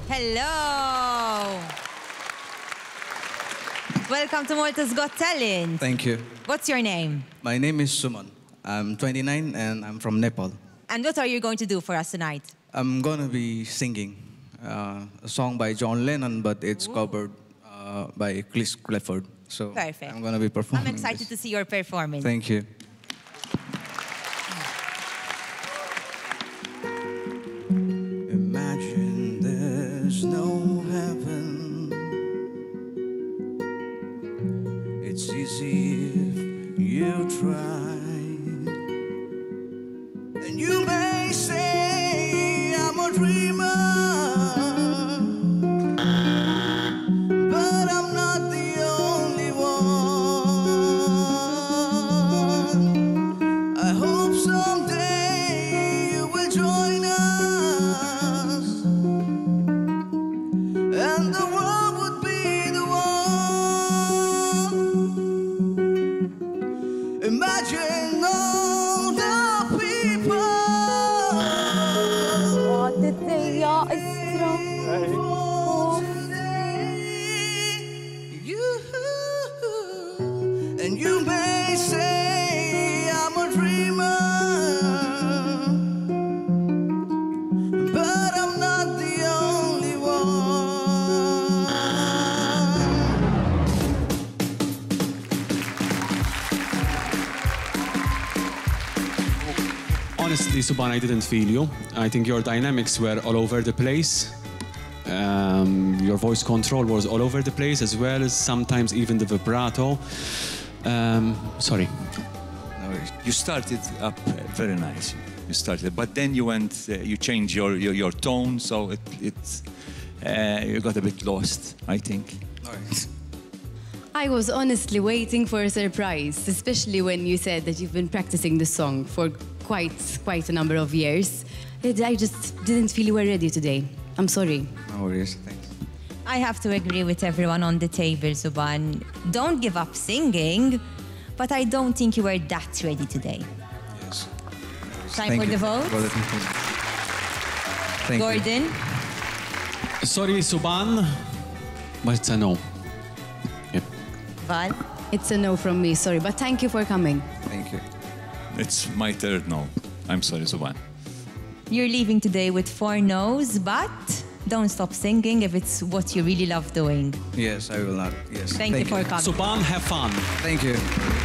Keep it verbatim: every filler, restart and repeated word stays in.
Hello. Welcome to Malta's Got Talent. Thank you. What's your name? My name is Suman. I'm twenty-nine and I'm from Nepal. And what are you going to do for us tonight? I'm gonna be singing uh, a song by John Lennon, but it's Ooh. covered uh, by Chris Clifford. So Perfect. I'm gonna be performing. I'm excited this. to see your performance. Thank you. Imagine there's no heaven. It's easy if you try. And you may say I'm a dreamer, but I'm not the only one. I hope someday you will join us, and the world would be the one. Imagine all the people. And you may say I'm a dreamer, but I'm not the only one. Honestly, Subhan, I didn't feel you. I think your dynamics were all over the place. Um, your voice control was all over the place, as well as sometimes even the vibrato. Um, sorry. No, you started up very nice. You started, but then you went, uh, you changed your, your, your tone, so it, it uh, you got a bit lost, I think. Nice. I was honestly waiting for a surprise, especially when you said that you've been practicing the song for quite, quite a number of years. I just didn't feel you were ready today. I'm sorry. No worries, thanks. I have to agree with everyone on the table, Subhan. Don't give up singing, but I don't think you were that ready today. Yes. Time Thank for you. the vote. Thank Gordon? You. Sorry, Subhan, but it's a no. Yep. Val? It's a no from me, sorry, but thank you for coming. Thank you. It's my third no. I'm sorry, Subhan. You're leaving today with four no's, but don't stop singing if it's what you really love doing. Yes, I will not. Yes. Thank, Thank you for coming. Subhan, have fun. Thank you.